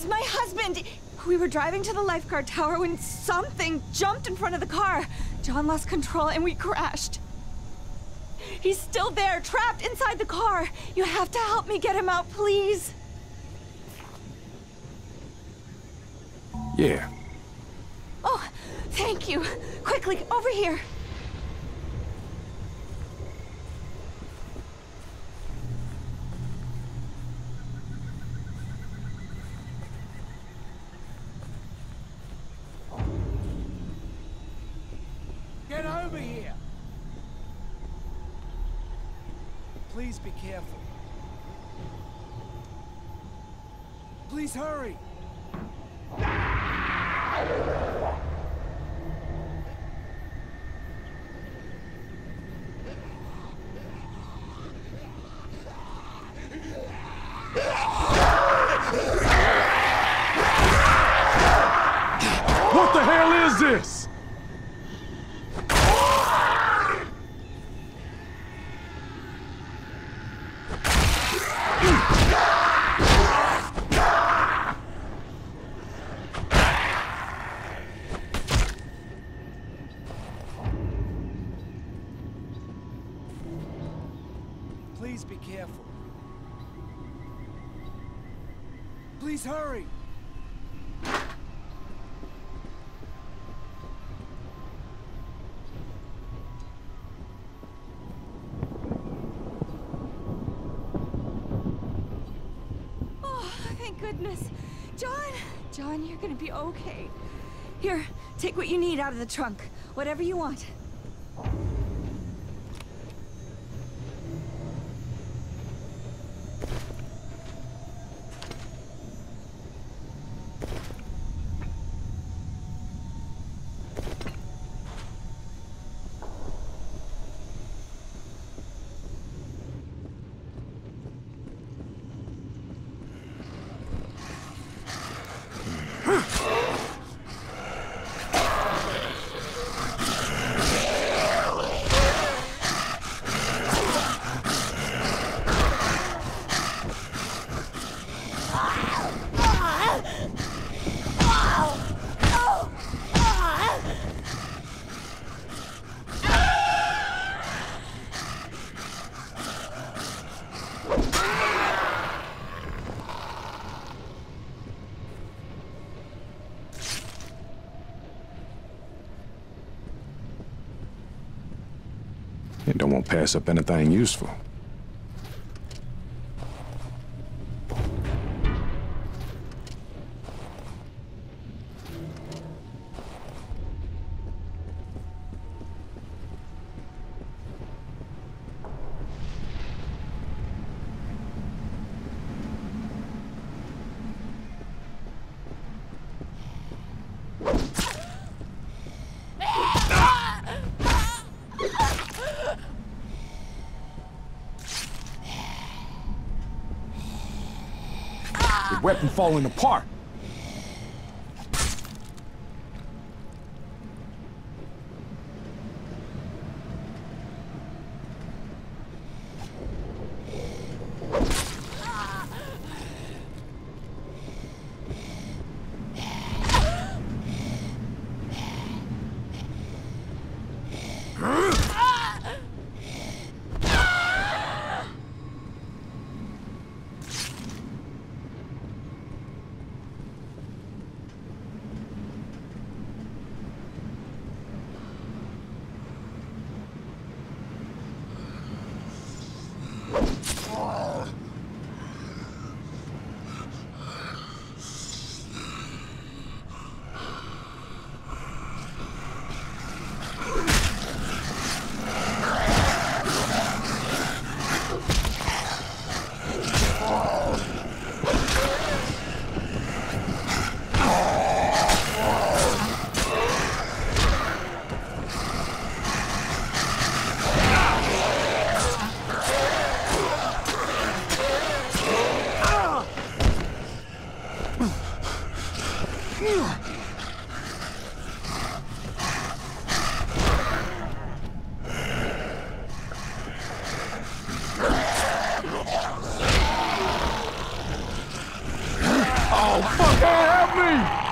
It's my husband! We were driving to the lifeguard tower when something jumped in front of the car. John lost control and we crashed. He's still there, trapped inside the car. You have to help me get him out, please. Yeah. Oh, thank you. Quickly, over here. Get over here! Please be careful. Please hurry! What the hell is this? Please be careful. Please hurry! Oh, thank goodness. John, you're gonna be okay. Here, take what you need out of the trunk. Whatever you want. And don't want to pass up anything useful. The weapon falling apart. Oh, fuck, help me!